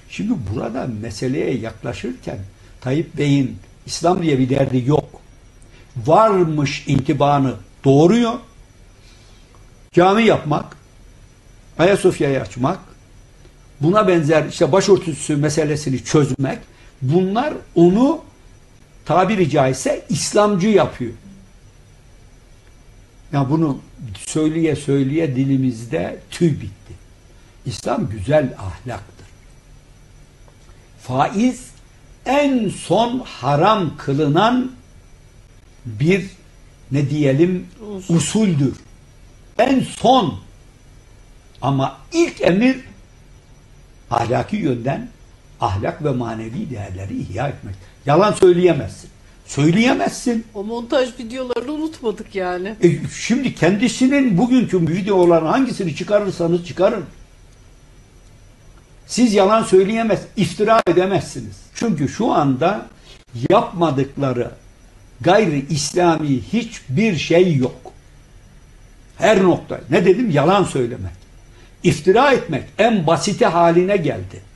Şimdi burada meseleye yaklaşırken Tayyip Bey'in İslam diye bir derdi yok. Varmış intibanı doğuruyor. Cami yapmak, Ayasofya'yı açmak, buna benzer işte başörtüsü meselesini çözmek, bunlar onu tabiri caizse İslamcı yapıyor. Ya bunu söyleye söyleye dilimizde tüy bitti. İslam güzel ahlaktır. Faiz en son haram kılınan bir ne diyelim usuldür. En son, ama ilk emir ahlaki yönden ahlak ve manevi değerleri ihya etmek. Yalan söyleyemezsin. Söyleyemezsin. O montaj videolarını unutmadık yani. Şimdi kendisinin bugünkü videoların hangisini çıkarırsanız çıkarın. Siz yalan söyleyemez, iftira edemezsiniz. Çünkü şu anda yapmadıkları gayri İslami hiçbir şey yok. Her nokta. Ne dedim? Yalan söylemek. İftira etmek en basiti haline geldi.